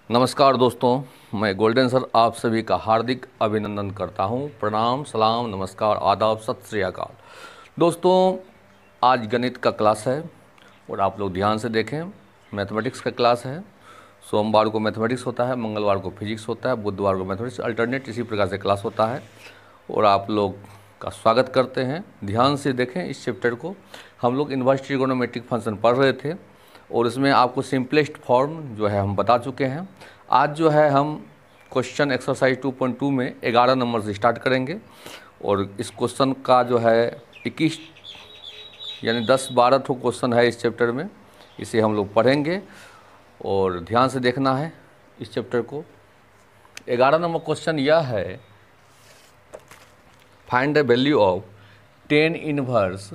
नमस्कार दोस्तों, मैं गोल्डन सर आप सभी का हार्दिक अभिनंदन करता हूं। प्रणाम, सलाम, नमस्कार, आदाब, सत श्री अकाल। दोस्तों, आज गणित का क्लास है और आप लोग ध्यान से देखें। मैथमेटिक्स का क्लास है। सोमवार को मैथमेटिक्स होता है, मंगलवार को फिजिक्स होता है, बुधवार को मैथमेटिक्स अल्टरनेट, इसी प्रकार से क्लास होता है और आप लोग का स्वागत करते हैं। ध्यान से देखें इस चैप्टर को। हम लोग इनवर्स ट्रिगोनोमेट्रिक फंक्शन पढ़ रहे थे और इसमें आपको सिंपलेस्ट फॉर्म जो है हम बता चुके हैं। आज जो है हम क्वेश्चन एक्सरसाइज 2.2 में 11 नंबर से स्टार्ट करेंगे और इस क्वेश्चन का जो है 21 यानी 10-12 ठो क्वेश्चन है इस चैप्टर में। इसे हम लोग पढ़ेंगे और ध्यान से देखना है इस चैप्टर को। 11 नंबर क्वेश्चन यह है, find the value of tan inverse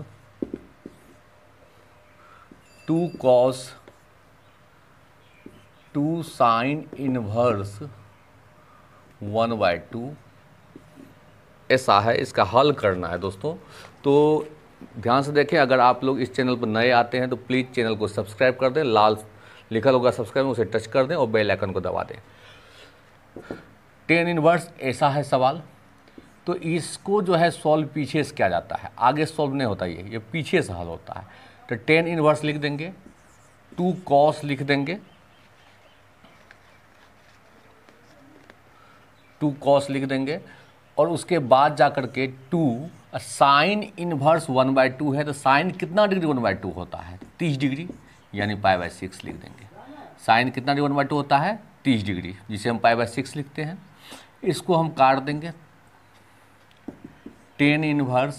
2 cos 2 sin inverse 1/2। ऐसा है, इसका हल करना है दोस्तों। तो ध्यान से देखें, अगर आप लोग इस चैनल पर नए आते हैं तो प्लीज़ चैनल को सब्सक्राइब कर दें। लाल लिखा होगा सब्सक्राइब, उसे टच कर दें और बेल आइकन को दबा दें। tan इनवर्स ऐसा है सवाल, तो इसको जो है सॉल्व पीछे से किया जाता है, आगे सॉल्व नहीं होता। ये पीछे से हल होता है। तो tan इनवर्स लिख देंगे, 2 cos लिख देंगे, 2 cos लिख देंगे और उसके बाद जाकर के 2 साइन इनवर्स 1/2 है। तो साइन कितना डिग्री 1/2 होता है? 30 डिग्री, यानी π/6 लिख देंगे। साइन कितना डिग्री 1/2 होता है? 30 डिग्री, जिसे हम π/6 लिखते हैं। इसको हम काट देंगे। tan inverse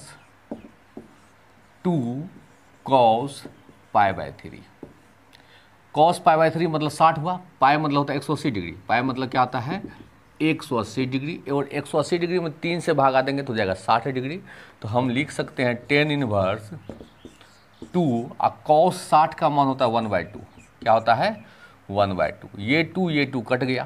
2 cos π/3। cos π/3 मतलब 60 हुआ, पाई मतलब होता है 180 डिग्री। पाई मतलब क्या होता है? 180 डिग्री, और 180 डिग्री में 3 से भागा देंगे तो जाएगा 60 डिग्री। तो हम लिख सकते हैं tan इनवर्स 2 और cos 60 का मान होता है 1/2। क्या होता है? 1/2। ये 2 कट गया,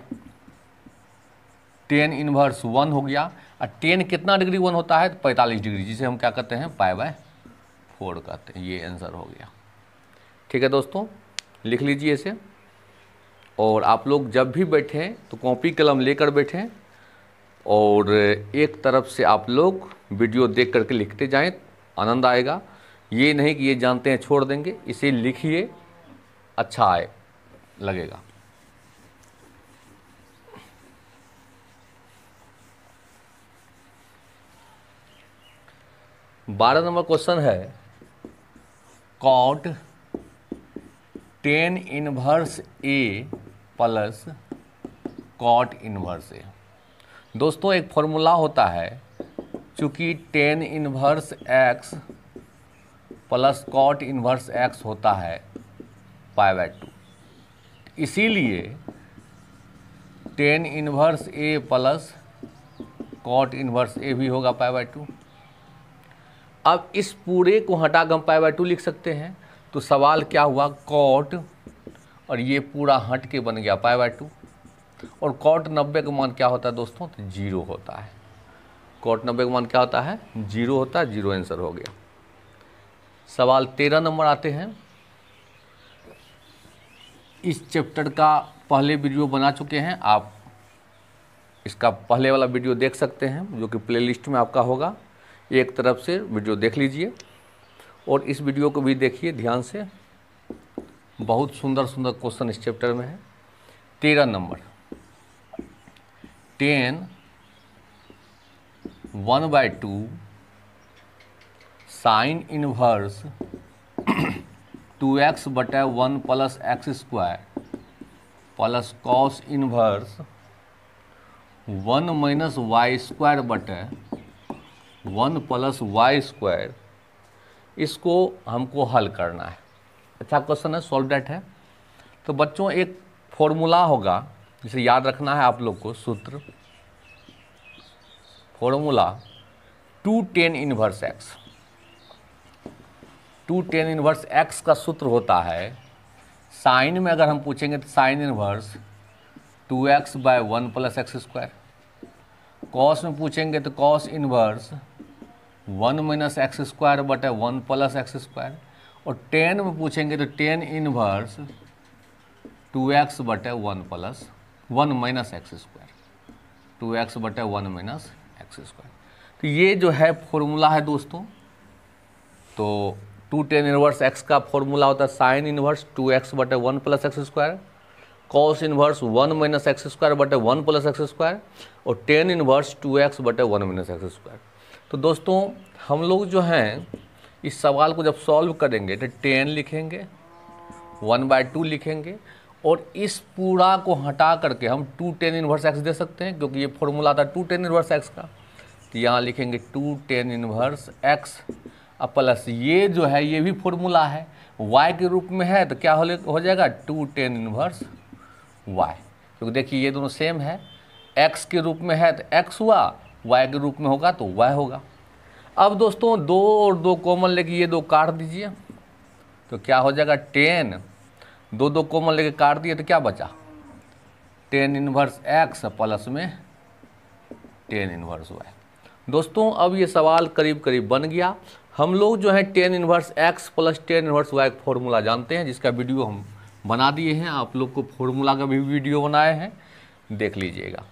tan इनवर्स 1 हो गया। और tan कितना डिग्री 1 होता है? 45 डिग्री, जिसे हम क्या कहते हैं? π/4 कहते हैं। ये आंसर हो गया। ठीक है दोस्तों, लिख लीजिए इसे। और आप लोग जब भी बैठें तो कॉपी कलम लेकर बैठें और एक तरफ से आप लोग वीडियो देख करके लिखते जाएं, आनंद आएगा। ये नहीं कि ये जानते हैं छोड़ देंगे, इसे लिखिए, अच्छा आए लगेगा। बारह नंबर क्वेश्चन है, cot tan inverse A plus cot inverse A। दोस्तों, एक फॉर्मूला होता है, चूँकि tan inverse X plus cot inverse X होता है π/2, इसीलिए tan inverse A plus cot inverse A भी होगा π/2। अब इस पूरे को हटा कर हम π/2 लिख सकते हैं। तो सवाल क्या हुआ? कॉट और ये पूरा हट के बन गया π/2। और कॉट 90 का मान क्या होता है दोस्तों? तो 0 होता है। कॉट 90 का मान क्या होता है? 0 होता है। 0 आंसर हो गया। सवाल 13 नंबर आते हैं। इस चैप्टर का पहले वीडियो बना चुके हैं, आप इसका पहले वाला वीडियो देख सकते हैं, जो कि प्लेलिस्ट में आपका होगा। एक तरफ से वीडियो देख लीजिए और इस वीडियो को भी देखिए ध्यान से। बहुत सुंदर सुंदर क्वेश्चन इस चैप्टर में है। 13 number, tan 1/2 sine inverse 2x/1 plus x² plus cos inverse 1 minus y² plus y², इसको हमको हल करना है। अच्छा क्वेश्चन है, सॉल्व दैट है। तो बच्चों, एक फॉर्मूला होगा जिसे याद रखना है आप लोग को। सूत्र, formula 2 tan inverse x। 2 tan inverse x का सूत्र होता है, साइन में अगर हम पूछेंगे तो sign inverse 2x/1 plus x²। Cos में पूछेंगे तो cos inverse 1 minus x²/1 plus x²। और tan में पूछेंगे तो tan inverse 2x/1 plus 1 minus x square, 2x बटे 1 माइनस एक्स स्क्वायर। तो ये जो है फॉर्मूला है दोस्तों। तो 2 tan इनवर्स x का फॉर्मूला होता है साइन इनवर्स 2x बटे 1 plus x square, cos inverse 1 minus x square बटे 1 प्लस एक्स स्क्वायर, और tan इनवर्स 2x बटे 1 माइनस एक्स स्क्वायर। तो दोस्तों हम लोग जो हैं इस सवाल को जब सॉल्व करेंगे तो tan लिखेंगे, 1/2 लिखेंगे, और इस पूरा को हटा करके हम 2 tan इनवर्स x दे सकते हैं, क्योंकि ये फॉर्मूला था 2 tan इनवर्स x का। तो यहाँ लिखेंगे 2 tan इनवर्स x अब प्लस ये जो है ये भी फॉर्मूला है, y के रूप में है तो क्या हो जाएगा 2 tan इनवर्स y, क्योंकि देखिए ये दोनों सेम है, x के रूप में है तो x हुआ, y के रूप में होगा तो y होगा। अब दोस्तों 2 और 2 कॉमन लेके ये 2 काट दीजिए, तो क्या हो जाएगा tan, 2 कॉमन लेके काट दिए तो क्या बचा tan इनवर्स x प्लस में tan इनवर्स y। दोस्तों अब ये सवाल करीब करीब बन गया। हम लोग जो है tan inverse x plus tan inverse y का फॉर्मूला जानते हैं, जिसका वीडियो हम बना दिए हैं, आप लोग को फॉर्मूला का भी वीडियो बनाए हैं, देख लीजिएगा।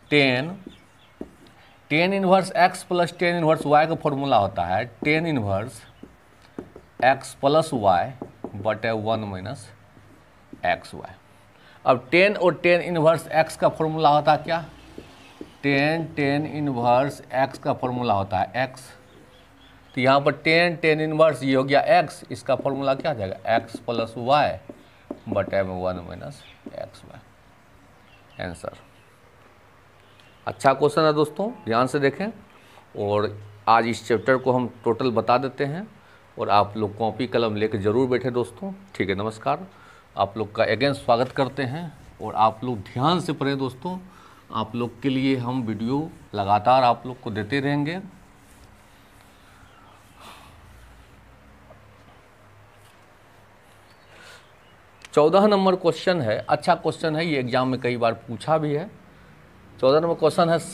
tan inverse x plus tan inverse y का फॉर्मूला होता है tan inverse x plus y बटे 1 माइनस एक्स वाई। अब tan और tan इनवर्स x का फॉर्मूला होता है क्या, tan इनवर्स x का फॉर्मूला होता है x। तो यहाँ पर tan इनवर्स ये हो गया x, इसका फॉर्मूला क्या आ जाएगा x प्लस वाई बटे में 1 माइनस एक्स वाई। आंसर। अच्छा क्वेश्चन है दोस्तों, ध्यान से देखें। और आज इस चैप्टर को हम टोटल बता देते हैं, और आप लोग कॉपी कलम लेकर ज़रूर बैठे दोस्तों। ठीक है, नमस्कार। आप लोग का अगेन स्वागत करते हैं, और आप लोग ध्यान से पढ़ें दोस्तों। आप लोग के लिए हम वीडियो लगातार आप लोग को देते रहेंगे। चौदह नंबर क्वेश्चन है, अच्छा क्वेश्चन है, ये एग्जाम में कई बार पूछा भी है। 14 नंबर क्वेश्चन है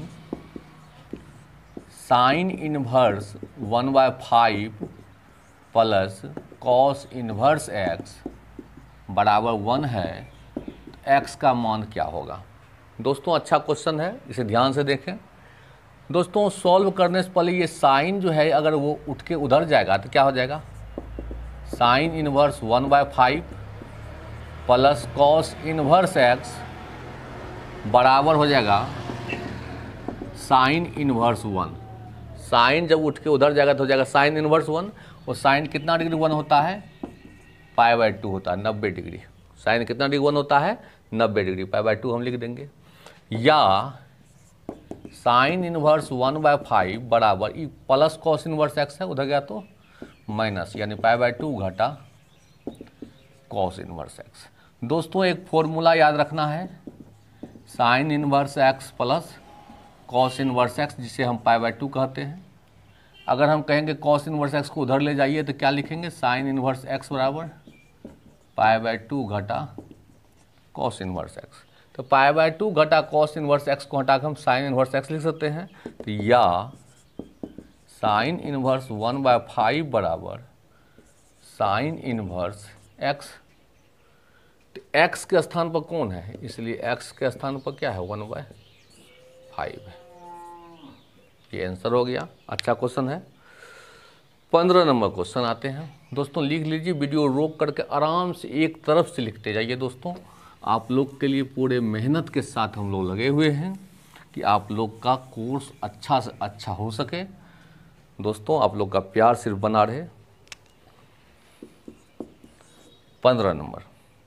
sine inverse 1/5 plus cos inverse x बराबर 1 है, x का मान क्या होगा। दोस्तों अच्छा क्वेश्चन है, इसे ध्यान से देखें। दोस्तों सॉल्व करने से पहले ये साइन जो है अगर वो उठ के उधर जाएगा तो क्या हो जाएगा, sine inverse 1/5 plus cos inverse x बराबर हो जाएगा साइन इनवर्स 1। साइन जब उठ के उधर जाएगा तो हो जाएगा साइन इनवर्स 1, और साइन कितना डिग्री 1 होता है, π/2 होता है, 90 डिग्री। साइन कितना डिग्री 1 होता है, 90 डिग्री, π/2 हम लिख देंगे। या साइन इनवर्स 1/5 बराबर प्लस कॉस इनवर्स x है, उधर गया तो माइनस, यानी π/2 घटा कॉस इनवर्स x। दोस्तों एक फॉर्मूला याद रखना है, sine inverse x plus cos inverse x, जिसे हम π/2 कहते हैं। अगर हम कहेंगे कॉस इनवर्स x को उधर ले जाइए तो क्या लिखेंगे, साइन इनवर्स x बराबर π/2 घटा कॉस इनवर्स x। तो π/2 घटा कॉस इनवर्स x को हटा कर हम साइन इनवर्स x लिख सकते हैं। तो या साइन इनवर्स 1/5 बराबर साइन इनवर्स x। तो x के स्थान पर कौन है, इसलिए x के स्थान पर क्या है, 1/5 है। ये आंसर हो गया। अच्छा क्वेश्चन है। 15 नंबर क्वेश्चन आते हैं। दोस्तों लिख लीजिए, वीडियो रोक करके आराम से एक तरफ से लिखते जाइए। दोस्तों आप लोग के लिए पूरे मेहनत के साथ हम लोग लगे हुए हैं कि आप लोग का कोर्स अच्छा से अच्छा हो सके। दोस्तों आप लोग का प्यार सिर्फ बना रहे। 15 नंबर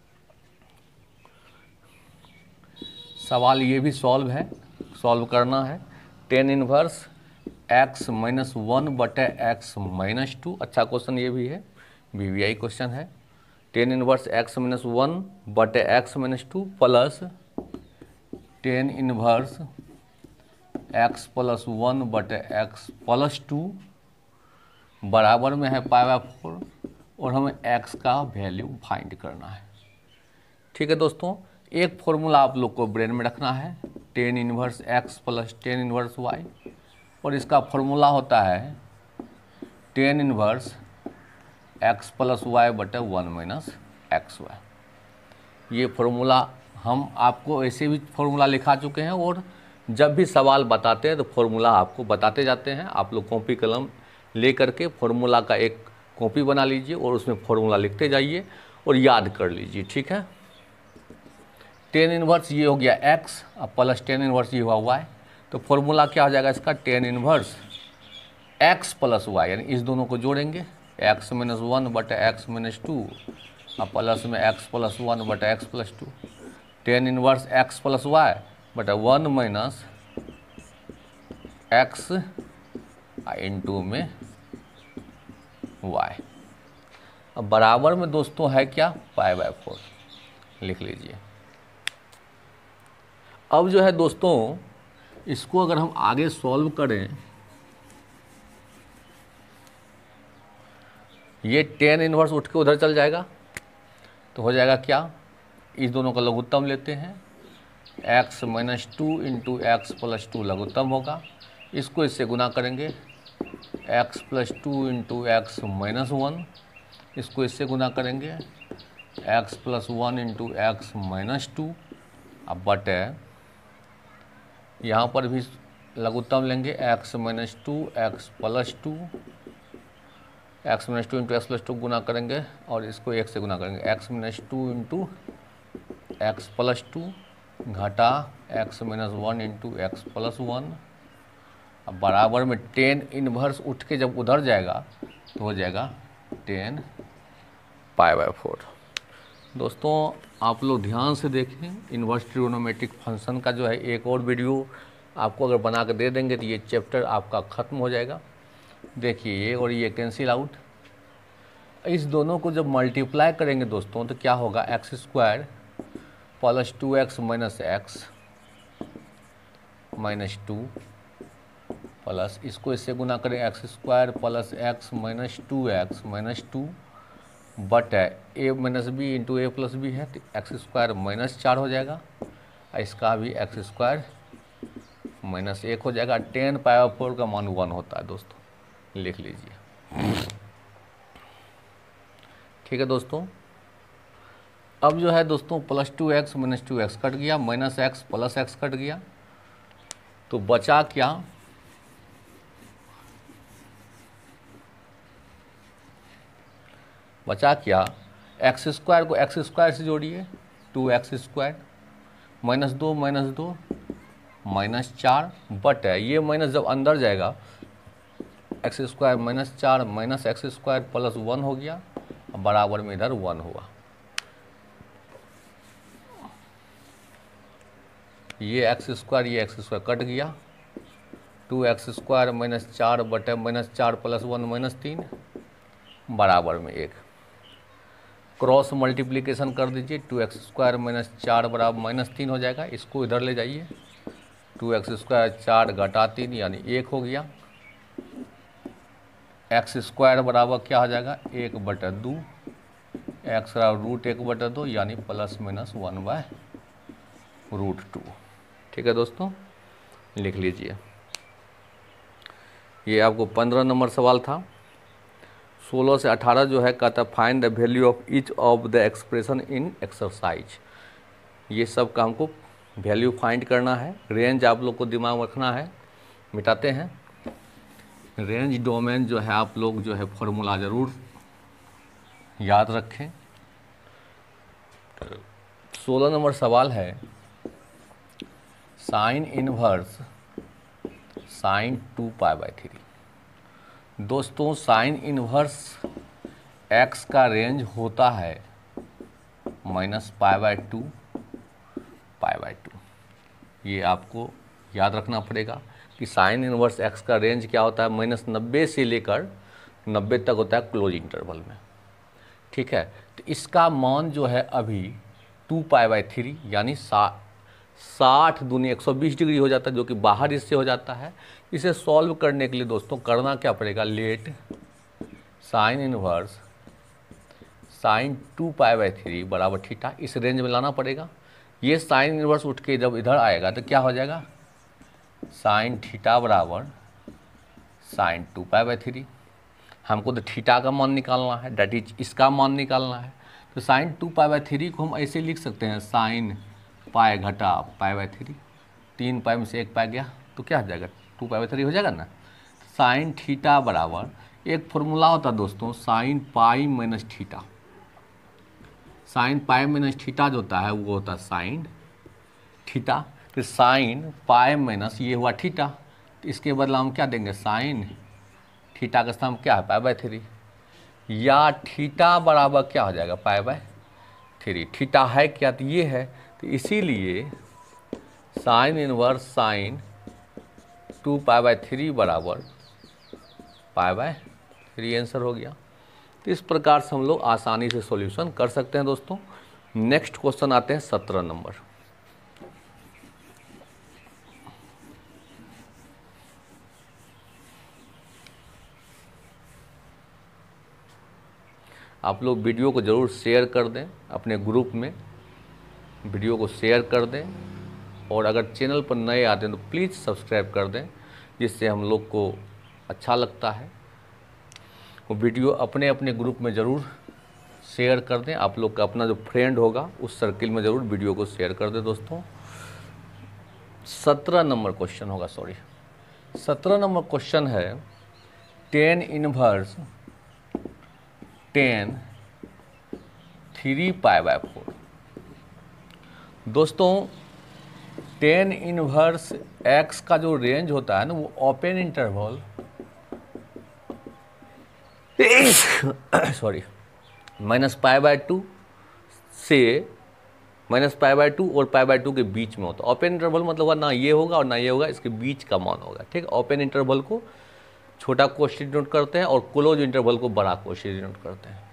सवाल ये भी सॉल्व है, सॉल्व करना है। tan इनवर्स x माइनस 1 बटे x माइनस 2। अच्छा क्वेश्चन ये भी है, VVI क्वेश्चन है। tan इनवर्स x माइनस 1 बटे x minus 2 plus tan inverse x plus 1 बटे x प्लस 2 बराबर में है π/4, और हमें x का वैल्यू फाइंड करना है। ठीक है दोस्तों, एक फॉर्मूला आप लोग को ब्रेन में रखना है, tan inverse x plus tan inverse y, और इसका फॉर्मूला होता है tan inverse x plus y बटे 1 माइनस एक्स वाई। ये फॉर्मूला हम आपको ऐसे भी फॉर्मूला लिखा चुके हैं, और जब भी सवाल बताते हैं तो फॉर्मूला आपको बताते जाते हैं। आप लोग कॉपी कलम ले करके फॉर्मूला का एक कॉपी बना लीजिए और उसमें फॉर्मूला लिखते जाइए और याद कर लीजिए, ठीक है। टेन इनवर्स ये हो गया एक्स, अब प्लस टेन इनवर्स ये हुआ वाई, तो फॉर्मूला क्या हो जाएगा इसका, tan inverse x plus y, यानी इस दोनों को जोड़ेंगे, एक्स माइनस वन बटा एक्स माइनस टू, अब प्लस में एक्स प्लस वन बटा x plus two, tan inverse x plus y बटा वन माइनस एक्स इंटू में वाई। अब बराबर में दोस्तों है क्या, पाई बाय 4, लिख लीजिए। अब जो है दोस्तों इसको अगर हम आगे सॉल्व करें, ये टेन इनवर्स उठ के उधर चल जाएगा, तो हो जाएगा क्या, इस दोनों का लघुत्तम लेते हैं, x minus two into x plus two लघुत्तम होगा, इसको इससे गुना करेंगे, x plus two into x minus one, इसको इससे गुना करेंगे, x plus one into x minus two, अब बटे यहाँ पर भी लघुत्तम लेंगे, x minus two x plus two, x minus two into x plus two गुना करेंगे और इसको एक से गुना करेंगे, x minus two into x plus two घटा x minus one into x plus one. अब बराबर में टेन इनवर्स उठ के जब उधर जाएगा तो हो जाएगा टेन पाई बाय 4। दोस्तों आप लोग ध्यान से देखें, इनवर्स ट्रिग्नोमेट्रिक फंक्शन का जो है एक और वीडियो आपको अगर बना के दे देंगे तो ये चैप्टर आपका ख़त्म हो जाएगा। देखिए ये और ये कैंसिल आउट, इस दोनों को जब मल्टीप्लाई करेंगे दोस्तों तो क्या होगा, x square plus two x minus x minus two plus इसको इससे गुना करें, x square plus x minus two but a minus b into a plus b है, तो एक्स स्क्वायर माइनस 4 हो जाएगा, इसका भी एक्स स्क्वायर माइनस 1 हो जाएगा। 10 पाई बाय 4 का मान 1 होता है दोस्तों, लिख लीजिए। ठीक है दोस्तों, अब जो है दोस्तों plus two x minus two x cut गया, minus x plus x cut गया, तो बचा क्या, एक्स स्क्वायर को एक्स स्क्वायर से जोड़िए, 2x स्क्वायर माइनस दो माइनस 4 बट है ये माइनस जब अंदर जाएगा, x square minus 4 minus x square plus 1 हो गया, बराबर में इधर 1 हुआ। ये एक्स स्क्वायर कट गया, 2x स्क्वायर माइनस 4 बटे माइनस 4 प्लस 1 माइनस 3 बराबर में 1। क्रॉस मल्टीप्लिकेशन कर दीजिए, 2x स्क्वायर माइनस 4 बराबर माइनस 3 हो जाएगा, इसको इधर ले जाइए, 2x स्क्वायर 4 घटा 3 यानी 1 हो गया, एक्स स्क्वायर बराबर क्या हो जाएगा, 1 बटा 2, एक्स रूट 1 बटा 2 यानी प्लस माइनस 1 बाय रूट 2। ठीक है दोस्तों, लिख लीजिए। ये आपको 15 नंबर सवाल था। 16 से 18 जो है कहता find the value of each of the expression in exercise. ये सब का हमको वैल्यू फाइंड करना है, रेंज आप लोग को दिमाग में रखना है। मिटाते हैं रेंज डोमेन जो है, आप लोग जो है फॉर्मूला ज़रूर याद रखें। 16 नंबर सवाल है, sine inverse sine 2 pi by 3। दोस्तों साइन इनवर्स एक्स का रेंज होता है minus pi by 2 pi by 2। ये आपको याद रखना पड़ेगा कि साइन इनवर्स एक्स का रेंज क्या होता है, माइनस 90 से लेकर 90 तक होता है क्लोज इंटरवल में। ठीक है, तो इसका मान जो है अभी 2 पाई बाय 3 यानी 60 दूनी 120 डिग्री हो जाता है, जो कि बाहर इससे हो जाता है। इसे सॉल्व करने के लिए दोस्तों करना क्या पड़ेगा, let sine inverse sine 2 pi by 3 बराबर थीटा, इस रेंज में लाना पड़ेगा। ये साइन इनवर्स उठ के जब इधर आएगा तो क्या हो जाएगा, साइन थीटा बराबर साइन 2 पाई बाय 3। हमको तो थीटा का मान निकालना है, डेट इज इसका मान निकालना है। तो साइन 2 पाई बाय 3 को हम ऐसे लिख सकते हैं, साइन पाई घटा पाई/3, 3 पाई में से 1 पाई गया तो क्या हो जाएगा, 2 पाई/3 हो जाएगा ना। साइन थीटा बराबर, एक फॉर्मूला होता है दोस्तों sine pi minus theta. Sine pi minus theta जो होता है वो होता है साइन थीटा। फिर साइन पाई माइनस ये हुआ थीटा, तो इसके बदला हम क्या देंगे, साइन थीटा का स्थान क्या है, पाई/3, या थीटा बराबर क्या हो जाएगा, पाई/3। थीटा है क्या, तो ये है, तो इसीलिए साइन इनवर्स साइन 2 पाई/3 बराबर पाई/3 आंसर हो गया। तो इस प्रकार से हम लोग आसानी से सॉल्यूशन कर सकते हैं दोस्तों। नेक्स्ट क्वेश्चन आते हैं 17 नंबर। आप लोग वीडियो को ज़रूर शेयर कर दें अपने ग्रुप में, वीडियो को शेयर कर दें, और अगर चैनल पर नए आते हैं तो प्लीज़ सब्सक्राइब कर दें, जिससे हम लोग को अच्छा लगता है। वो वीडियो अपने अपने ग्रुप में ज़रूर शेयर कर दें। आप लोग का अपना जो फ्रेंड होगा उस सर्किल में ज़रूर वीडियो को शेयर कर दें दोस्तों। 17 नंबर क्वेश्चन होगा, 17 नंबर क्वेश्चन है tan इनवर्स tan 3 पाई/4। दोस्तों tan इनवर्स x का जो रेंज होता है ना वो ओपन इंटरवल सॉरी -π/2 से -π/2 और π/2 के बीच में होता है। ओपन इंटरवल मतलब ना ये होगा और ना ये होगा, इसके बीच का मान होगा, ठीक है। ओपन इंटरवल को छोटा क्वेश्चन डिनोट करते हैं और क्लोज इंटरवल को बड़ा क्वेश्चन डिनोट करते हैं।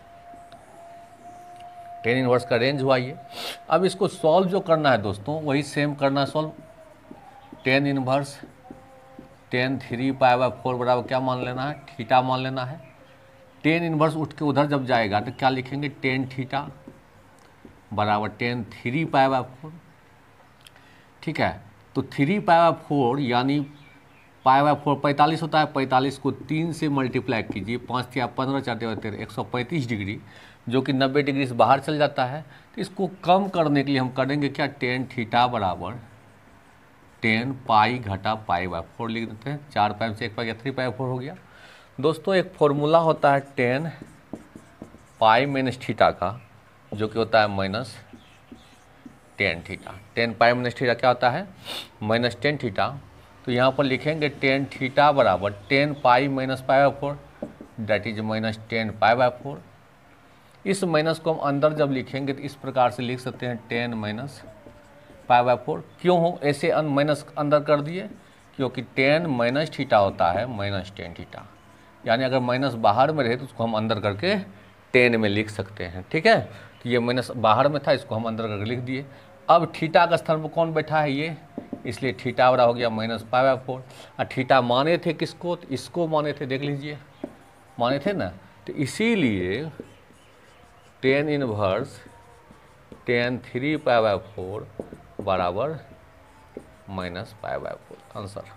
tan इनवर्स का रेंज हुआ ये। अब इसको सॉल्व जो करना है दोस्तों वही सेम करना है solve. tan inverse tan 3 pi बराबर क्या मान लेना है, थीटा मान लेना है। tan इनवर्स उठ के उधर जब जाएगा तो क्या लिखेंगे, tan थीटा बराबर tan 3 पाई/4, ठीक है। तो 3 पाई/4 यानी पाई/4 45 होता है, 45 को 3 से मल्टीप्लाई कीजिए, 5 या 15 4 13 135 डिग्री, जो कि 90 डिग्री से बाहर चल जाता है। तो इसको कम करने के लिए हम करेंगे क्या, tan थीटा बराबर tan पाई घटा पाई/4 लिख देते हैं। 4 पाई में से 1 पाई गया, 3 पाई/4 हो गया। दोस्तों एक फॉर्मूला होता है tan पाई माइनस थीटा का, जो कि होता है minus tan theta. tan pi minus theta क्या होता है, माइनस tan थीटा। तो यहाँ पर लिखेंगे tan थीटा बराबर tan pi minus pi that is minus tan pi. इस माइनस को हम अंदर जब लिखेंगे तो इस प्रकार से लिख सकते हैं tan माइनस पाई/4। क्यों हो ऐसे माइनस अंदर कर दिए, क्योंकि tan माइनस थीटा होता है माइनस tan थीटा, यानी अगर माइनस बाहर में रहे तो उसको हम अंदर करके tan में लिख सकते हैं, ठीक है। तो ये माइनस बाहर में था, इसको हम अंदर करके लिख दिए। अब थीटा का स्थान पर कौन बैठा है ये, इसलिए थीटा बड़ा हो गया माइनस पाई/4। और थीटा माने थे किसको, तो इसको माने थे, देख लीजिए माने थे ना। तो इसीलिए tan इनवर्स tan 3 पाई/4 बराबर माइनस पाई/4 आंसर,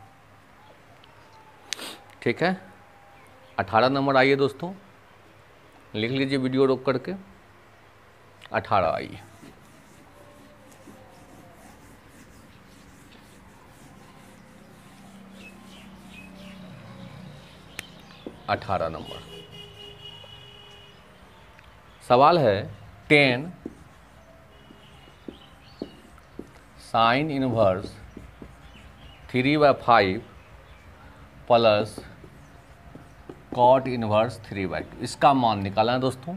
ठीक है। 18 नंबर आइए दोस्तों, लिख लीजिए वीडियो रोक करके। 18 आइए, अठारह नंबर सवाल है tan sine inverse 3/5 plus cot inverse 3/2, इसका मान निकालना है दोस्तों।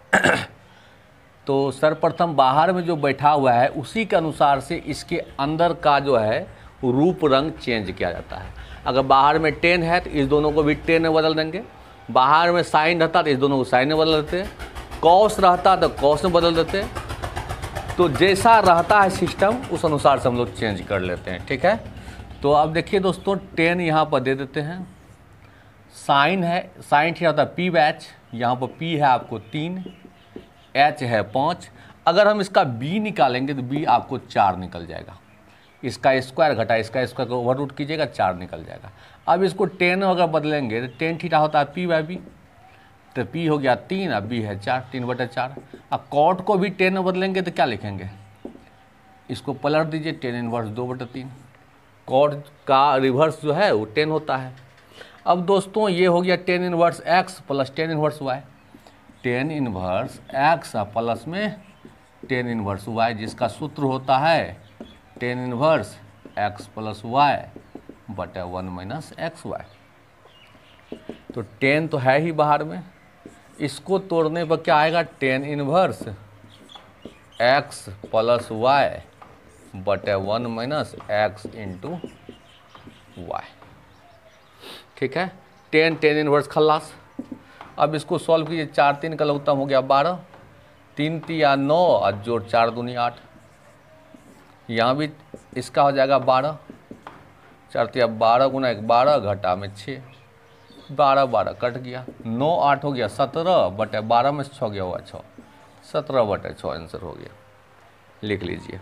तो सर्वप्रथम बाहर में जो बैठा हुआ है उसी के अनुसार से इसके अंदर का जो है रूप रंग चेंज किया जाता है। अगर बाहर में tan है तो इस दोनों को भी tan में बदल देंगे, बाहर में साइन रहता तो इस दोनों को साइन में बदल देते, कॉस रहता तो कॉस में बदल देते। तो जैसा रहता है सिस्टम उस अनुसार से हम लोग चेंज कर लेते हैं, ठीक है। तो अब देखिए दोस्तों tan यहाँ पर दे देते हैं, साइन है, साइन थीटा होता है p बैच, यहाँ पर p है आपको 3, h है 5। अगर हम इसका b निकालेंगे तो b आपको 4 निकल जाएगा, इसका स्क्वायर घटा इसका स्क्वायर को ओवर रूट कीजिएगा 4 निकल जाएगा। अब इसको tan अगर बदलेंगे तो tan थीटा होता है p/b, तो p हो गया 3 और b है 4, 3/4। अब कॉट को भी tan में बदलेंगे तो क्या लिखेंगे, इसको पलट दीजिए, टेन इनवर्स 2/3। कॉट का रिवर्स जो है वो 10 होता है। अब दोस्तों ये हो गया tan inverse x plus tan inverse y, tan inverse x plus में टेन इनवर्स वाई, जिसका सूत्र होता है tan inverse x plus y बटा 1 माइनस एक्स वाई। तो टेन तो है ही बाहर में, इसको तोड़ने पर क्या आएगा, tan inverse x plus y बटे 1 माइनस एक्स इंटू वाई। ठीक है, टेन इनवर्स खल्लास। अब इसको सॉल्व कीजिए, 4 3 का लघुत्तम हो गया 12, 3 3 9 और जोड़ 4 दूनी 8। यहाँ भी इसका हो जाएगा 12, 4 3 12 गुना 1 12 घटा में 6, 12 12 कट गया, 9 8 हो गया 17 बटे 12 में 6 गया हुआ 6, 17 बटे 6 आंसर हो गया। लिख लीजिए।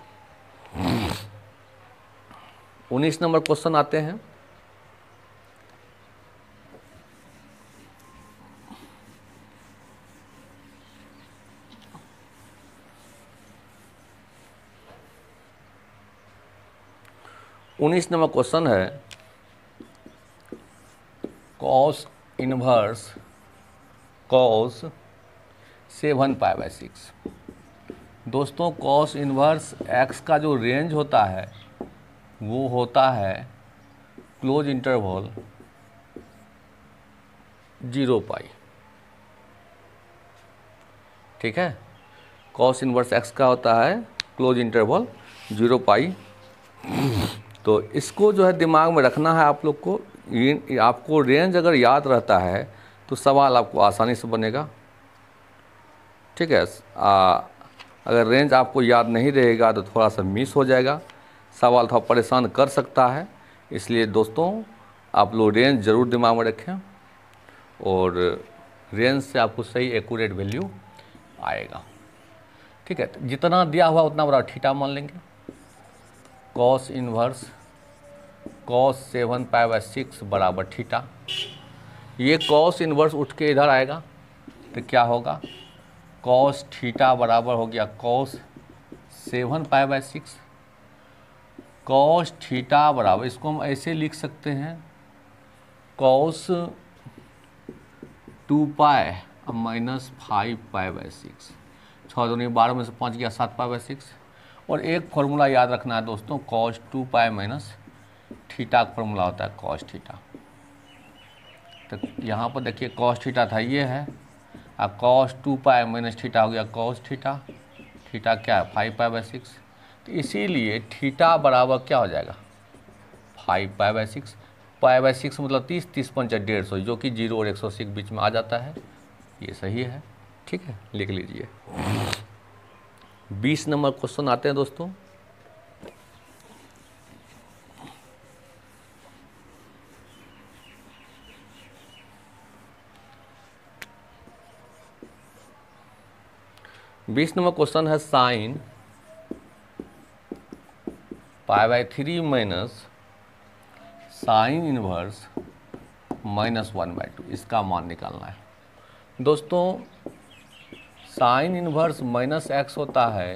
19 नंबर क्वेश्चन आते हैं। उन्नीस नंबर क्वेश्चन है कॉस इनवर्स कॉस 7π/6। दोस्तों कॉस इनवर्स एक्स का जो रेंज होता है वो होता है क्लोज इंटरवल 0π। ठीक है, कॉस इनवर्स एक्स का होता है क्लोज इंटरवल 0π। तो इसको जो है दिमाग में रखना है आप लोग को। आपको रेंज अगर याद रहता है तो सवाल आपको आसानी से बनेगा। ठीक है, अगर रेंज आपको याद नहीं रहेगा तो थोड़ा सा मिस हो जाएगा, सवाल थोड़ा परेशान कर सकता है। इसलिए दोस्तों आप लोग रेंज ज़रूर दिमाग में रखें और रेंज से आपको सही एक्यूरेट वैल्यू आएगा। ठीक है, जितना दिया हुआ उतना बड़ा थीटा मान लेंगे। कॉस इनवर्स कॉस 7π/6 बराबर थीटा। ये कॉस इनवर्स उठ के इधर आएगा तो क्या होगा, कॉस थीटा बराबर हो गया कॉस 7π/6। कॉस थीटा बराबर, इसको हम ऐसे लिख सकते हैं, कॉस 2π माइनस 5π/6। 6 दूनी 12 में से 5 गया 7π/6। और एक फॉर्मूला याद रखना है दोस्तों, कॉस 2π माइनस थीटा का फॉर्मूला होता है कॉस थीटा। तो यहाँ पर देखिए कॉस थीटा था ये है, और कॉस 2π माइनस थीटा हो गया कॉस थीटा। थीटा क्या है 5π/6। तो इसीलिए थीटा बराबर क्या हो जाएगा 5π/6। π/6 मतलब 30, 30 पंचा 150, जो कि 0 और 180 के बीच में आ जाता है। ये सही है। ठीक है, लिख लीजिए। 20 नंबर क्वेश्चन आते हैं दोस्तों। बीस नंबर क्वेश्चन है साइन π/3 माइनस साइन इनवर्स -1/2, इसका मान निकालना है। दोस्तों साइन इनवर्स माइनस एक्स होता है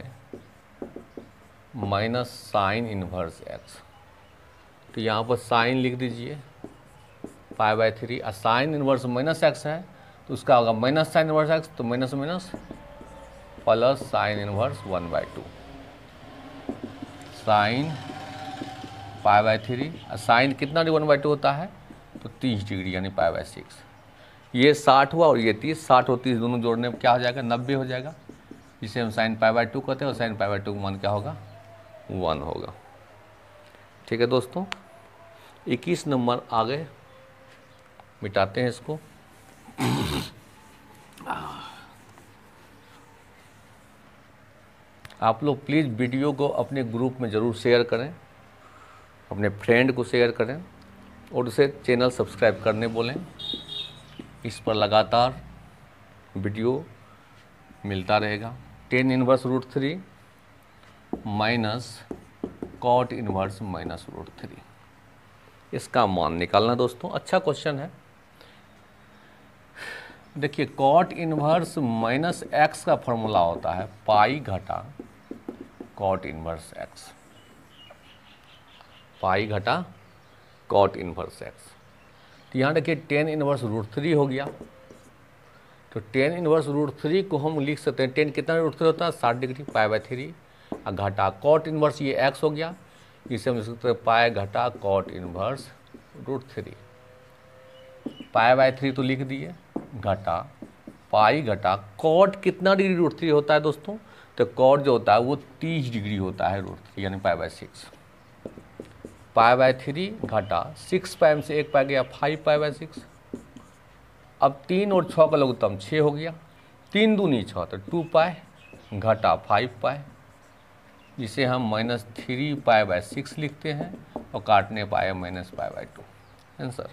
माइनस साइन इनवर्स एक्स। तो यहाँ पर साइन लिख दीजिए π/3, और साइन इनवर्स माइनस एक्स है तो उसका होगा माइनस साइन इनवर्स एक्स, तो minus minus plus sine inverse 1/2। Sine π/3, sine कितना 1/2 होता है, तो 30 डिग्री यानी π/6। ये 60 हुआ और ये 30, 60 और 30 दोनों जोड़ने में क्या हो जाएगा 90 हो जाएगा, जिसे हम साइन π/2 कहते हैं। और साइन π/2 का मान क्या होगा 1 होगा। ठीक है दोस्तों, 21 नंबर आगे मिटाते हैं इसको। आप लोग प्लीज़ वीडियो को अपने ग्रुप में ज़रूर शेयर करें, अपने फ्रेंड को शेयर करें और उसे चैनल सब्सक्राइब करने बोलें। इस पर लगातार वीडियो मिलता रहेगा। Tan inverse root 3 minus cot inverse minus root 3, इसका मान निकालना दोस्तों। अच्छा क्वेश्चन है। देखिए कॉट इनवर्स माइनस एक्स का फॉर्मूला होता है पाई घटा कॉट इनवर्स एक्स, पाई घटा कॉट इनवर्स एक्स। तो यहाँ देखिए टेन इनवर्स रूट 3 हो गया। तो टेन इनवर्स रूट 3 को हम लिख सकते हैं, टेन कितना रूट 3 होता है 60 डिग्री, पाई बाय 3 और घटा कॉट इनवर्स ये एक्स हो गया, इसे हम लिख सकते हैं पाई घटा cot inverse root 3, pi by 3 तो लिख दिए, घटा पाई घटा कॉट कितना डिग्री रूट 3 होता है दोस्तों, तो कॉट जो होता है वो 30 डिग्री होता है रूट 3 यानी पाई बाय 6, पाई बाय 3 घटा 6 पाई में से 1 पाई गया 5 पाई बाय 6। अब 3 और 6 का लघुत्तम 6 हो गया, 3 दूनी 6 तो 2 पाई घटा 5 पाई, जिसे हम -3 पाई बाय 6 लिखते हैं और काटने पाए -पाई बाय 2 आंसर।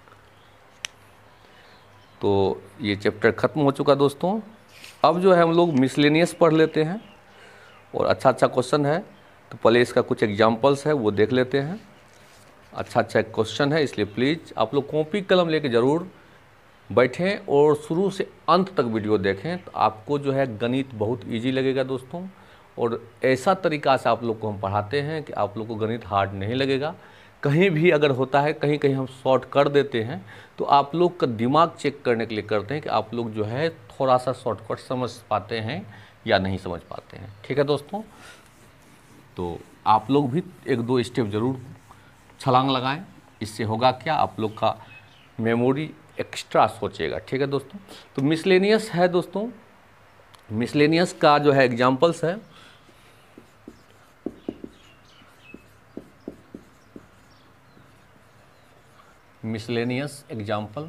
तो ये चैप्टर ख़त्म हो चुका दोस्तों। अब जो है हम लोग मिसलेनियस पढ़ लेते हैं और अच्छा क्वेश्चन है, तो पहले इसका कुछ एग्जाम्पल्स है वो देख लेते हैं। अच्छा क्वेश्चन है, इसलिए प्लीज़ आप लोग कॉपी कलम लेके ज़रूर बैठें और शुरू से अंत तक वीडियो देखें, तो आपको जो है गणित बहुत ईजी लगेगा दोस्तों। और ऐसा तरीका से आप लोग को हम पढ़ाते हैं कि आप लोग को गणित हार्ड नहीं लगेगा। कहीं भी अगर होता है, कहीं कहीं हम शॉर्ट कर देते हैं, तो आप लोग का दिमाग चेक करने के लिए करते हैं कि आप लोग जो है थोड़ा सा शॉर्टकट समझ पाते हैं या नहीं समझ पाते हैं। ठीक है दोस्तों, तो आप लोग भी 1-2 स्टेप ज़रूर छलांग लगाएं। इससे होगा क्या, आप लोग का मेमोरी एक्स्ट्रा सोचेगा। ठीक है दोस्तों, तो मिसलेनियस है दोस्तों। मिसलेनियस का जो है एग्जाम्पल्स है, मिसलेनियस एग्जाम्पल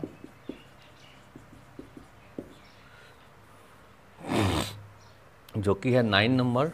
जो कि है 9 number,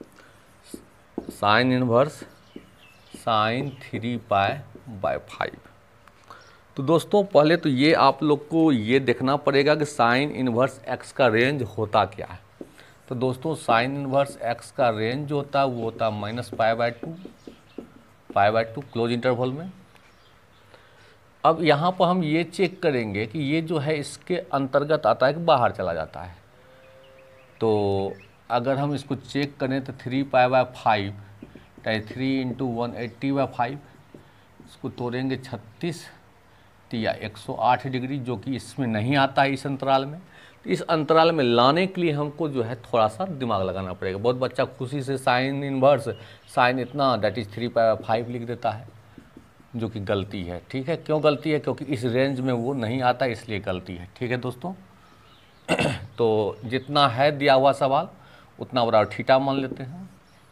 sine inverse sine 3 pi by 5। तो दोस्तों पहले तो ये आप लोग को ये देखना पड़ेगा कि साइन इनवर्स एक्स का रेंज होता क्या है। तो दोस्तों साइन इनवर्स एक्स का रेंज जो होता है वो होता है -pi by 2, pi by 2 close interval में। अब यहाँ पर हम ये चेक करेंगे कि ये जो है इसके अंतर्गत आता है कि बाहर चला जाता है। तो अगर हम इसको चेक करें तो 3 पाई बाय 5 3 × 180 बाय 5, इसको तोड़ेंगे 36 या 108 डिग्री, जो कि इसमें नहीं आता है इस अंतराल में। तो इस अंतराल में लाने के लिए हमको जो है थोड़ा सा दिमाग लगाना पड़ेगा। बहुत बच्चा खुशी से साइन इनवर्स साइन इतना दैट इज़ 3 पाई बाय 5 लिख देता है, जो कि गलती है। ठीक है, क्यों गलती है, क्योंकि इस रेंज में वो नहीं आता, इसलिए गलती है। ठीक है दोस्तों, तो जितना है दिया हुआ सवाल उतना बराबर थीटा मान लेते हैं।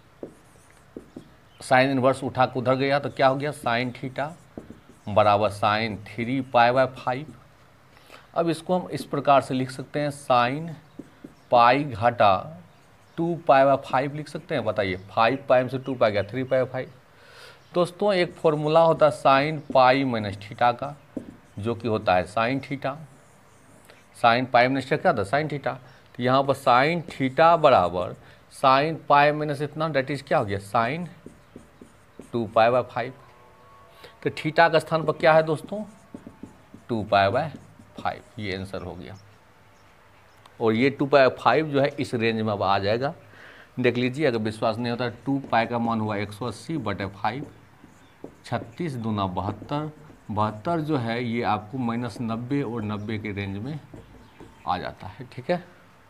साइन इनवर्स उठा के उधर गया तो क्या हो गया, साइन थीटा बराबर साइन 3 पाई बाय 5। अब इसको हम इस प्रकार से लिख सकते हैं, साइन पाई घटा 2 पाई बाय 5 लिख सकते हैं। बताइए 5 पाई में से 2 पाई गया 3 पाई बाय 5। दोस्तों एक फॉर्मूला होता है साइन पाई माइनस थीटा का, जो कि होता है sine theta. Sine pi minus theta क्या था, साइन थीटा। तो यहाँ पर साइन थीटा बराबर साइन पाई माइनस इतना दैट इज क्या हो गया, साइन 2 पाई बाय 5। तो थीटा का स्थान पर क्या है दोस्तों, 2 पाई बाय 5, ये आंसर हो गया। और ये 2 पाई बाय 5 जो है इस रेंज में अब आ जाएगा। देख लीजिए, अगर विश्वास नहीं होता, 2 पाई का मान हुआ 180 बटे 5, 36 दूना 72, 72 जो है ये आपको -90 और 90 के रेंज में आ जाता है। ठीक है,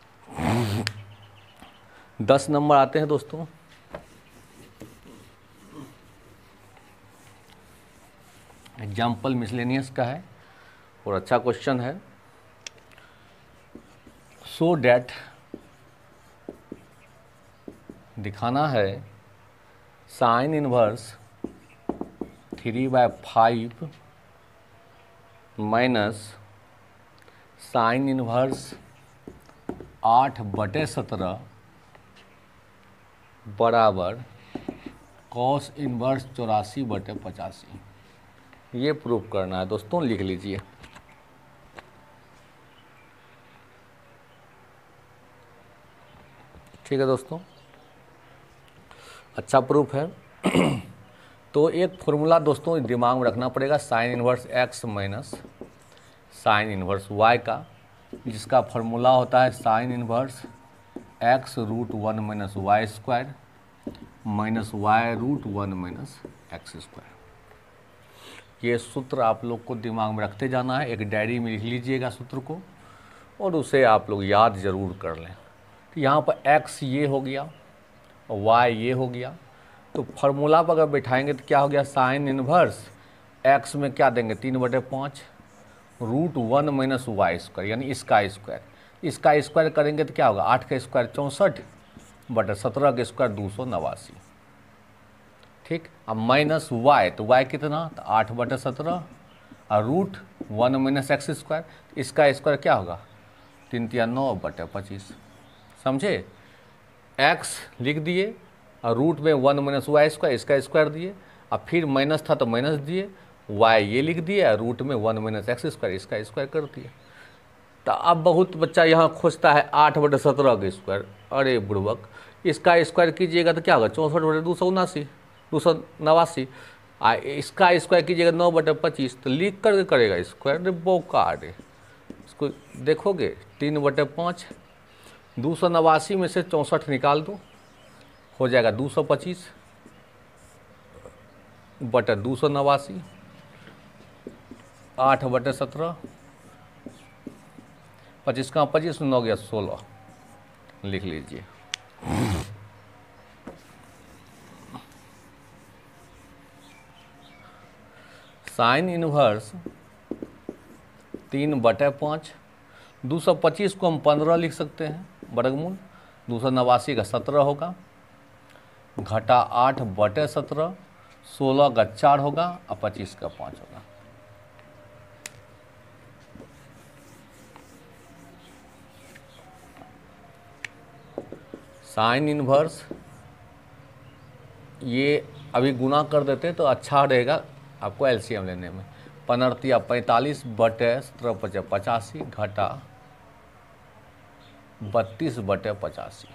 10 नंबर आते हैं दोस्तों। एग्जाम्पल मिसलेनियस का है और अच्छा क्वेश्चन है। सो डैट दिखाना है sine inverse 3 by 5 minus sine inverse 8/17 बराबर कॉस इनवर्स 84/85। ये प्रूफ करना है दोस्तों, लिख लीजिए। ठीक है दोस्तों, अच्छा प्रूफ है। तो एक फॉर्मूला दोस्तों दिमाग में रखना पड़ेगा, sine inverse x minus sine inverse y का, जिसका फॉर्मूला होता है sine inverse x √1 - y² minus y root 1 minus x square. ये सूत्र आप लोग को दिमाग में रखते जाना है, एक डायरी में लिख लीजिएगा सूत्र को और उसे आप लोग याद ज़रूर कर लें। तो यहाँ पर x ये हो गया और y ये हो गया, तो फार्मूला पर अगर बैठाएंगे तो क्या हो गया, साइन इनवर्स x में क्या देंगे 3/5 रूट 1 माइनस वाई स्क्वायर, यानी इसका स्क्वायर करेंगे तो क्या होगा, 8 का स्क्वायर 64/17 का स्क्वायर 289। ठीक, अब माइनस वाई, तो वाई कितना, तो 8/17 और रूट 1 माइनस एक्स स्क्वायर, इसका स्क्वायर क्या होगा 3 × 9/25। समझे, x लिख दिए और रूट में 1 माइनस वाई स्क्वायर, इसका स्क्वायर दिए, अब फिर माइनस था तो माइनस दिए, y ये लिख दिए और रूट में 1 माइनस एक्स स्क्वायर, इसका स्क्वायर कर दिए। तो अब बहुत बच्चा यहाँ खोजता है 8/17 का स्क्वायर, अरे बुड़बक, इसका स्क्वायर कीजिएगा तो क्या होगा 64/289। इसका स्क्वायर कीजिएगा 9/25, तो लिख करके करेगा स्क्वायर, अरे बोकार रे। इसको देखोगे 3/5, 289 में से 64 निकाल दो, हो जाएगा 225/289, 8/17, 25 का 25, 9 गया 16, लिख लीजिए। साइन इनवर्स 3/5, 225 को हम 15 लिख सकते हैं वर्गमूल, 289 का 17 होगा, घटा 8/17, 16 का 4 होगा और 25 का 5 होगा। साइन इनवर्स ये अभी गुना कर देते तो अच्छा रहेगा आपको एलसीएम लेने में। 45/17 घटा 32/85।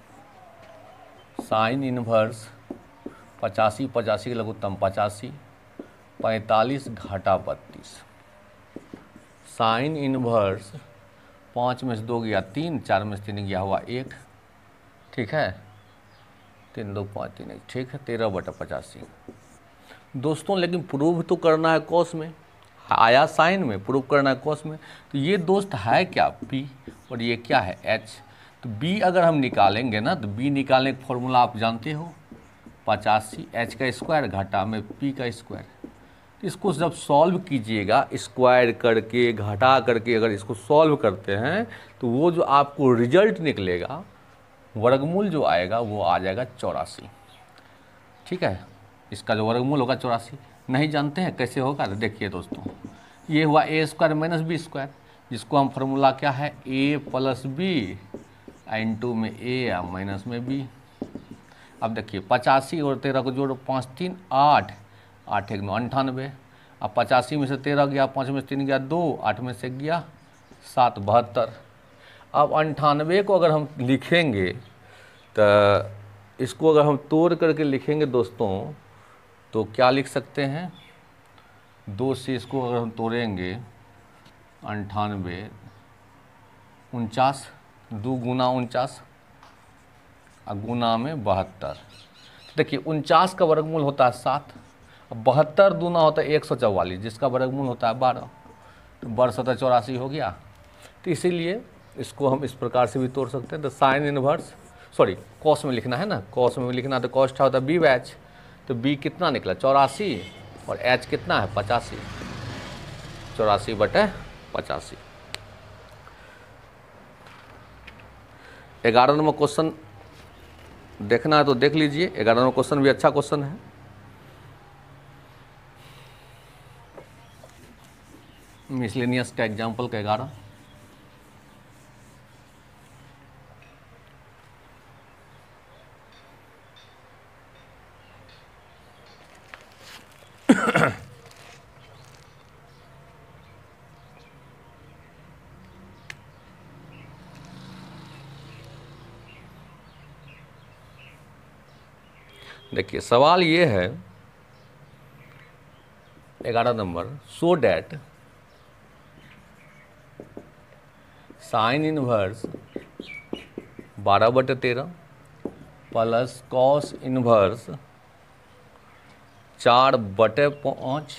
साइन इनवर्स 85 के लघुत्तम 85, 45 घटा 32। साइन इनवर्स 5 में से 2 गया 3, 4 में से 3 गया हुआ 1, ठीक है, 3 2 5 3 1, ठीक है, 13/85। दोस्तों लेकिन प्रूव तो करना है कॉस में, आया साइन में, प्रूव करना है कॉस में। तो ये दोस्त है क्या p और ये क्या है h। तो b अगर हम निकालेंगे ना, तो b निकालने का फॉर्मूला आप जानते हो, 85 h का स्क्वायर घटा में p का स्क्वायर। तो इसको जब सॉल्व कीजिएगा स्क्वायर करके घटा करके, अगर इसको सॉल्व करते हैं तो वो जो आपको रिजल्ट निकलेगा, वर्गमूल जो आएगा वो आ जाएगा 84। ठीक है, इसका जो वर्गमूल होगा 84। नहीं जानते हैं कैसे होगा, तो देखिए दोस्तों, ये हुआ a square minus b square, जिसको हम फार्मूला क्या है a + b × में a माइनस में b। अब देखिए 85 और 13 को जोड़ो, 5 3 8, 8 1 9 98। अब 85 में से 13 गया, 5 में से 3 गया 2, 8 में से गया 7 72। अब 98 को अगर हम लिखेंगे तो इसको अगर हम तोड़ करके लिखेंगे दोस्तों, तो क्या लिख सकते हैं, 2 से इसको अगर हम तोड़ेंगे 98, 49, 2 गुना 49 और गुना में 72। देखिए 49 का वर्गमूल होता है 7, अब 72 दूना होता है 144, जिसका वर्गमूल होता है 12, तो 12 हो गया। तो इसीलिए इसको हम इस प्रकार से भी तोड़ सकते हैं। तो साइन इनवर्स, सॉरी कॉस में लिखना है ना, कॉस में लिखना, तो कॉस होता है b/h, तो b कितना निकला 84 और h कितना है 85, 84/85। 11 नंबर क्वेश्चन देखना है तो देख लीजिए, 11 नंबर क्वेश्चन भी अच्छा क्वेश्चन है। मिसलेनियस का एग्जाम्पल का 11। देखिए सवाल ये है 11 number, so that sine inverse 12/13 plus cos inverse 4/5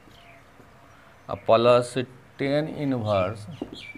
plus tan inverse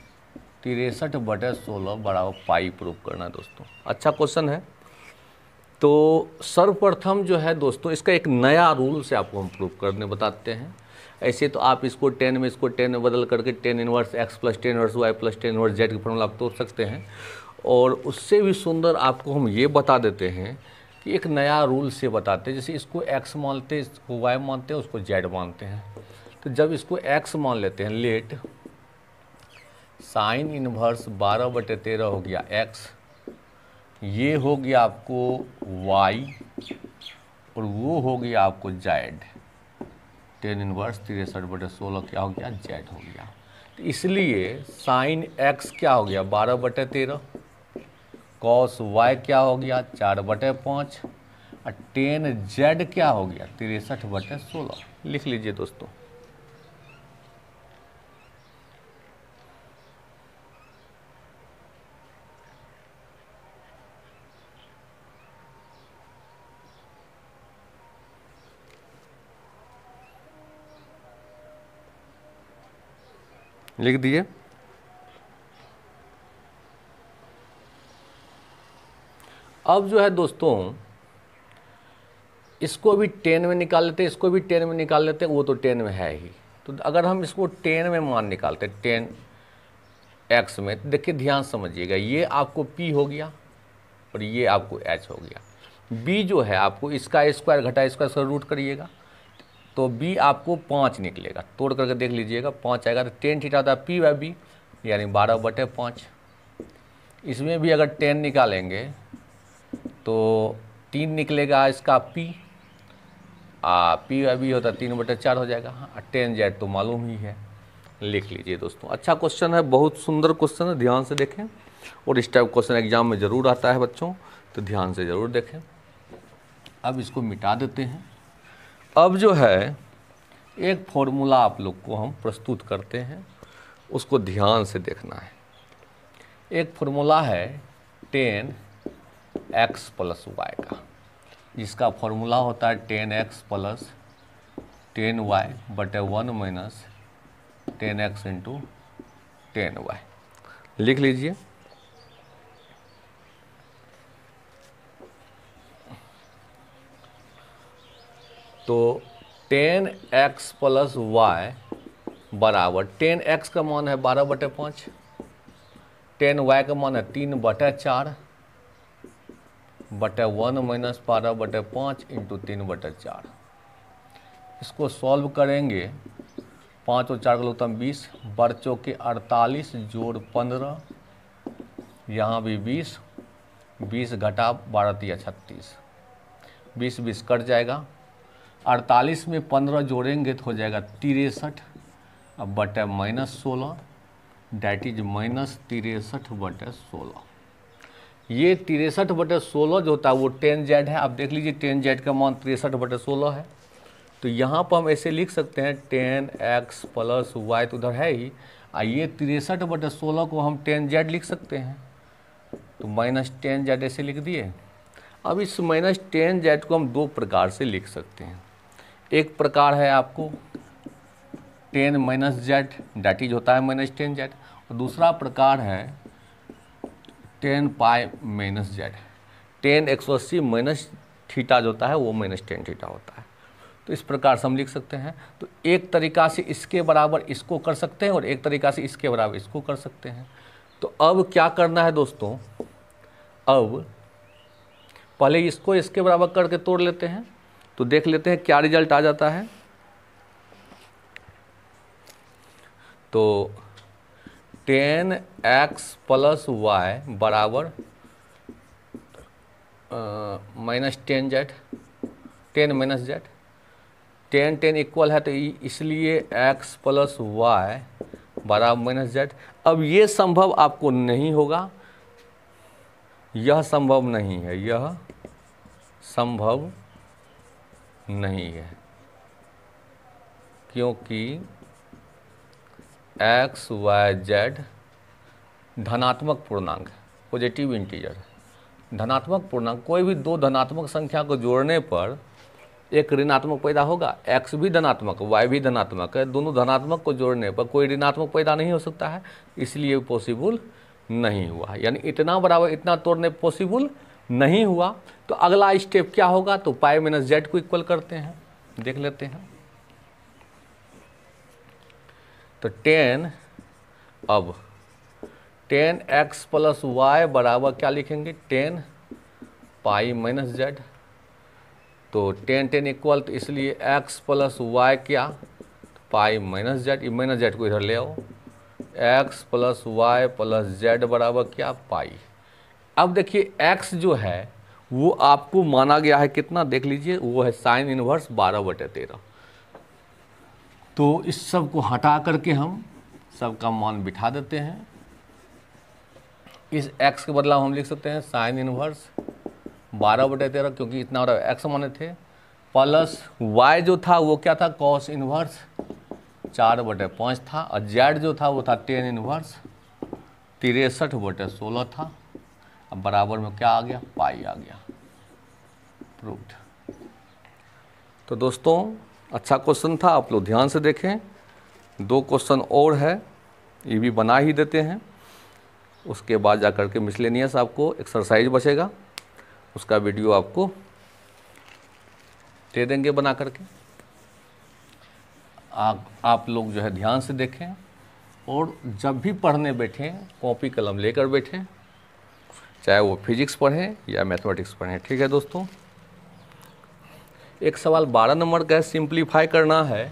63/16 बराबर पाई प्रूव करना है दोस्तों। अच्छा क्वेश्चन है। तो सर्वप्रथम जो है दोस्तों, इसका एक नया रूल से आपको हम प्रूव करने बताते हैं। ऐसे तो आप इसको 10 में इसको 10 में बदल करके 10 inverse x plus 10 inverse y plus 10 inverse z की फॉर्मूला आप तोड़ सकते हैं। और उससे भी सुंदर आपको हम ये बता देते हैं कि एक नया रूल से बताते हैं। जैसे इसको x मानते हैं, इसको y मानते हैं, उसको z मानते हैं। तो जब इसको x मान लेते हैं, लेट साइन इनवर्स 12/13 हो गया x, ये हो गया आपको y, और वो हो गया आपको z। 10 इनवर्स 63/16 क्या हो गया, z हो गया। तो इसलिए साइन x क्या हो गया 12/13, कॉस y क्या हो गया 4/5, और टेन z क्या हो गया 63/16। लिख लीजिए दोस्तों। लिख दिए। अब जो है दोस्तों, इसको भी 10 में निकाल लेते हैं, इसको भी 10 में निकाल लेते हैं, वो तो 10 में है ही। तो अगर हम इसको 10 में मान निकालते हैं 10x में, तो देखिए ध्यान समझिएगा, ये आपको p हो गया और ये आपको h हो गया। b जो है आपको इसका स्क्वायर घटा स्क्वायर रूट करिएगा, तो b आपको 5 निकलेगा। तोड़ करके देख लीजिएगा, 5 आएगा। तो 10 थीटा होता है p/b, यानी 12/5। इसमें भी अगर 10 निकालेंगे तो 3 निकलेगा इसका p, p/b होता है 3/4 हो जाएगा। 10z तो मालूम ही है। लिख लीजिए दोस्तों। अच्छा क्वेश्चन है, बहुत सुंदर क्वेश्चन है, ध्यान से देखें। और इस टाइप क्वेश्चन एग्जाम में ज़रूर आता है बच्चों, तो ध्यान से ज़रूर देखें। अब इसको मिटा देते हैं। अब जो है एक फॉर्मूला आप लोग को हम प्रस्तुत करते हैं, उसको ध्यान से देखना है। एक फॉर्मूला है 10x प्लस y का, जिसका फॉर्मूला होता है 10x plus 10y/1 minus 10x into 10y। लिख लीजिए। तो 10x प्लस y बराबर 10x का मान है 12/5, 10y का मान है 3/4/1 माइनस 12/5 इंटू 3/4। इसको सॉल्व करेंगे, 5 और 4 का लूता 20, बर्चों के 48 जोड़ 15, यहाँ भी 20, 20 घटा 12 × 36, 20 कट जाएगा। 48 में 15 जोड़ेंगे तो हो जाएगा 63 बटे -16, डैट इज -63/16। ये 63/16 जो होता है वो 10z है। आप देख लीजिए 10z का मान 63/16 है। तो यहाँ पर हम ऐसे लिख सकते हैं 10x प्लस y तो उधर है ही, ये 63/16 को हम 10z लिख सकते हैं। तो -10z ऐसे लिख दिए। अब इस -10z को हम दो प्रकार से लिख सकते हैं। एक प्रकार है आपको 10 - z, डैट इज होता है -10z, और दूसरा प्रकार है 10 पाई -z। 10 180 माइनस थीटा जो होता है वो -10 थीटा होता है। तो इस प्रकार से हम लिख सकते हैं। तो एक तरीका से इसके बराबर इसको कर सकते हैं और एक तरीका से इसके बराबर इसको कर सकते हैं। तो अब क्या करना है दोस्तों, अब पहले इसको इसके बराबर करके तोड़ लेते हैं, तो देख लेते हैं क्या रिजल्ट आ जाता है। तो 10x प्लस y बराबर -10z, 10 - z, 10 इक्वल है, तो इसलिए x प्लस y बराबर -z। अब ये संभव आपको नहीं होगा, यह संभव नहीं है, यह संभव नहीं है, क्योंकि x y z धनात्मक पूर्णांक, पॉजिटिव इंटीजर। धनात्मक पूर्णांक, कोई भी दो धनात्मक संख्या को जोड़ने पर एक ऋणात्मक पैदा होगा। x भी धनात्मक, y भी धनात्मक है, दोनों धनात्मक को जोड़ने पर कोई ऋणात्मक पैदा नहीं हो सकता है, इसलिए पॉसिबल नहीं हुआ। यानी इतना बराबर इतना तोड़ने पॉसिबल नहीं हुआ। तो अगला स्टेप क्या होगा, तो पाई माइनस जेड को इक्वल करते हैं, देख लेते हैं। तो 10 अब 10x प्लस वाई बराबर क्या लिखेंगे, 10 पाई माइनस जेड। तो 10 इक्वल, तो इसलिए x प्लस वाई क्या, पाई माइनस जेड, ये माइनस जेड को इधर ले आओ, x plus y plus z बराबर क्या, पाई। अब देखिए x जो है वो आपको माना गया है कितना, देख लीजिए, वो है साइन इनवर्स 12/13। तो इस सब को हटा करके हम सबका मान बिठा देते हैं। इस x के बदला हम लिख सकते हैं साइन इनवर्स 12/13, क्योंकि इतना बड़ा x माने थे, प्लस y जो था वो क्या था, कॉस इनवर्स 4/5 था, और z जो था वो था टेन इनवर्स 63/16 था। अब बराबर में क्या आ गया, पाई आ गया, प्रूव्ड। तो दोस्तों अच्छा क्वेश्चन था, आप लोग ध्यान से देखें। 2 क्वेश्चन और है, ये भी बना ही देते हैं, उसके बाद जा कर के मिसलेनियस आपको एक्सरसाइज बचेगा, उसका वीडियो आपको दे देंगे बना करके। आप लोग जो है ध्यान से देखें, और जब भी पढ़ने बैठें कॉपी कलम लेकर बैठें, चाहे वो फिजिक्स पढ़ें या मैथमेटिक्स पढ़ें, ठीक है दोस्तों। एक सवाल 12 नंबर का है, सिंप्लीफाई करना है।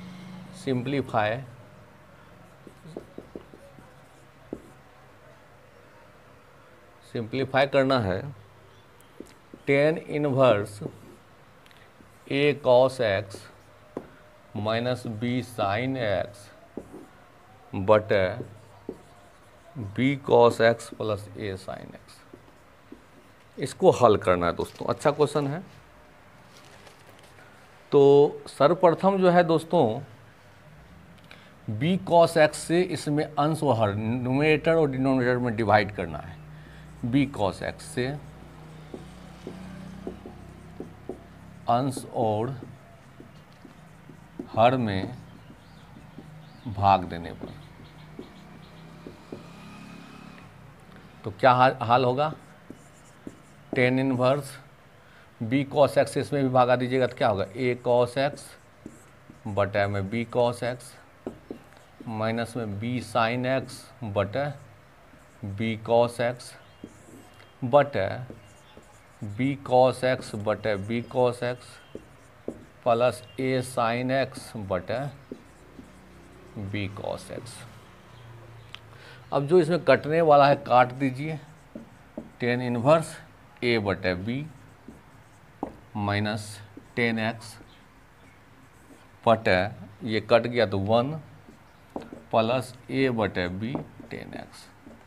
सिंप्लीफाई करना है 10 inverse a cos x minus b sine x बटे b cos x plus a sine x, इसको हल करना है दोस्तों। अच्छा क्वेश्चन है। तो सर्वप्रथम जो है दोस्तों b cos x से इसमें अंश और हर, न्यूमरेटर और डिनोमिनेटर में डिवाइड करना है। b cos x से अंश और हर में भाग देने पर तो क्या हाल होगा, 10 इनवर्स b cos x, इसमें भी भागा दीजिएगा तो क्या होगा, a cos x बटे में b cos x माइनस में b sin x बटे b cos x बटे b cos x बटे b cos x plus a sin x बटे b cos x। अब जो इसमें कटने वाला है काट दीजिए, 10 इनवर्स a बटे b माइनस 10x बटे, ये कट गया तो 1 प्लस a बटे b 10x।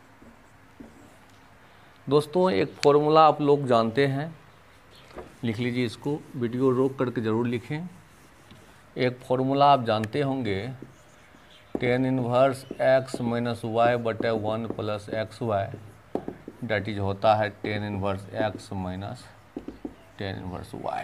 दोस्तों एक फॉर्मूला आप लोग जानते हैं, लिख लीजिए इसको, वीडियो रोक करके ज़रूर लिखें। एक फॉर्मूला आप जानते होंगे, 10 इनवर्स x माइनस वाई बटे 1 plus x y, that is होता है 10 inverse x minus 10 inverse y।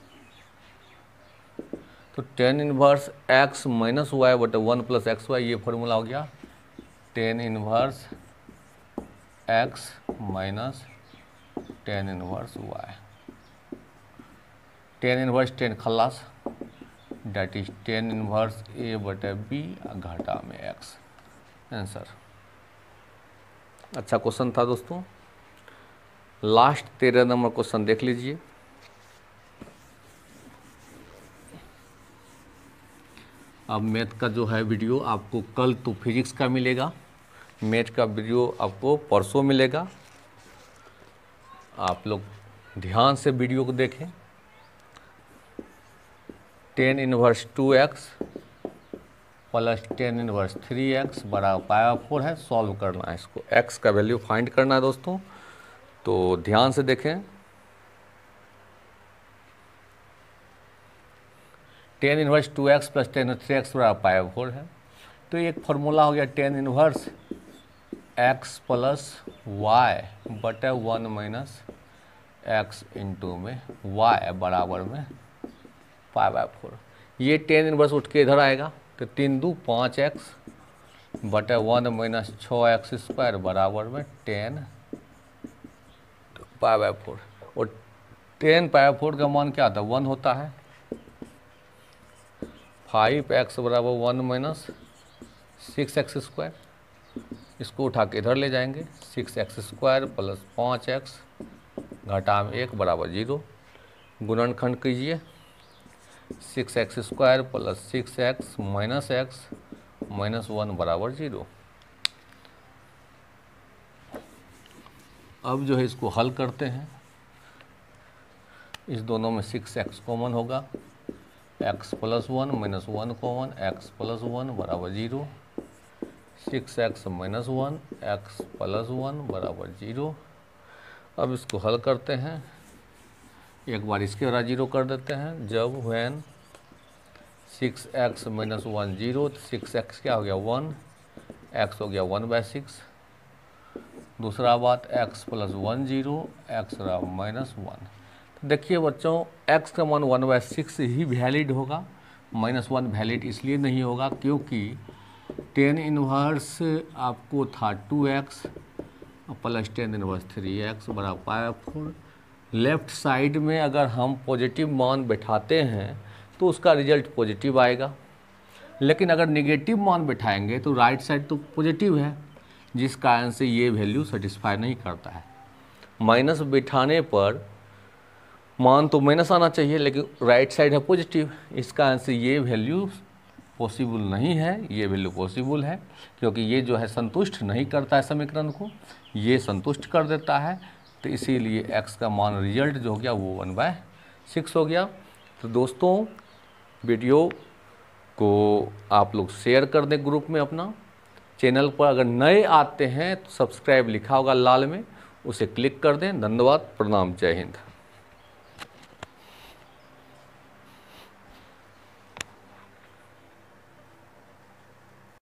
तो 10 इनवर्स x माइनस वाई बटे 1 प्लस एक्स वाई, ये फॉर्मूला हो गया 10 inverse x minus 10 inverse y। 10 inverse 10 खल्लास, डैट इज 10 इनवर्स a बटे b घटा में x, आंसर। अच्छा क्वेश्चन था दोस्तों। लास्ट 13 नंबर क्वेश्चन देख लीजिए। अब मैथ का जो है वीडियो आपको कल तो फिजिक्स का मिलेगा, मैथ का वीडियो आपको परसों मिलेगा। आप लोग ध्यान से वीडियो को देखें। 10 inverse 2x plus 10 inverse 3x बराबर पाई/4 है, सॉल्व करना है इसको, x का वैल्यू फाइंड करना है दोस्तों। तो ध्यान से देखें, 10 इनवर्स 2x प्लस 10 3x बराबर पाई/4 है। तो एक फार्मूला हो गया 10 इनवर्स एक्स प्लस वाई बटे 1 माइनस एक्स इंटू में वाई बराबर में पाई बाय 4। ये टेन इनवर्स उठ के इधर आएगा तो 3 दूनी 5x बटे 1 माइनस 6x स्क्वायर बराबर में 10 पाई बाय 4। और 10 पाई बाय 4 का मान क्या आता है 1 होता है। 5x बराबर 1 माइनस 6x स्क्वायर, इसको उठा के इधर ले जाएंगे 6x स्क्वायर प्लस 5x घटा में 1 बराबर 0। गुणनखंड कीजिए 6x square plus 6x minus x minus 1 बराबर 0। अब जो है इसको हल करते हैं। इस दोनों में 6x कॉमन होगा, x plus 1 minus 1 common, x plus 1 बराबर 0। 6x माइनस 1 x प्लस 1 बराबर 0। अब इसको हल करते हैं। एक बार इसके बराबर 0 कर देते हैं। जब व्हेन 6x माइनस 1 0, 6x क्या हो गया 1, x हो गया 1/6। दूसरा बात x प्लस 1 0, x रहा माइनस 1। तो देखिए बच्चों x का मान 1/6 ही वैलिड होगा, माइनस 1 वैलिड इसलिए नहीं होगा क्योंकि टेन इनवर्स आपको था 2x plus tan inverse 3x बराबर पाई बाय 4। लेफ्ट साइड में अगर हम पॉजिटिव मान बैठाते हैं तो उसका रिजल्ट पॉजिटिव आएगा, लेकिन अगर नेगेटिव मान बैठाएंगे तो राइट साइड तो पॉजिटिव है, जिस कारण से ये वैल्यू सेटिस्फाई नहीं करता है। माइनस बैठाने पर मान तो माइनस आना चाहिए, लेकिन राइट साइड है पॉजिटिव, इस कारण से ये वैल्यू पॉसिबल नहीं है। ये वैल्यू पॉसिबल है क्योंकि ये जो है संतुष्ट नहीं करता है समीकरण को, ये संतुष्ट कर देता है। तो इसीलिए x का मान रिजल्ट जो हो गया वो 1/6 हो गया। तो दोस्तों वीडियो को आप लोग शेयर कर दें ग्रुप में अपना। चैनल पर अगर नए आते हैं तो सब्सक्राइब लिखा होगा लाल में, उसे क्लिक कर दें। धन्यवाद, प्रणाम, जय हिंद।